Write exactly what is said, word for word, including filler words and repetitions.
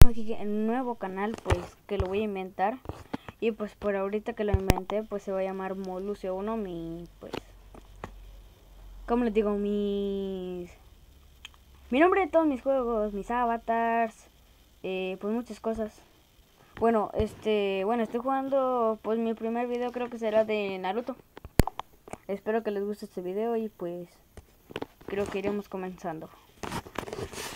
aquí en un nuevo canal, pues que lo voy a inventar. Y pues por ahorita que lo inventé, pues se va a llamar Molucio uno. Mi, pues, ¿cómo les digo? Mis... Mi nombre de todos mis juegos, mis avatars, eh, pues muchas cosas. Bueno, este, bueno, estoy jugando, pues mi primer video creo que será de Naruto. Espero que les guste este video y pues creo que iremos comenzando.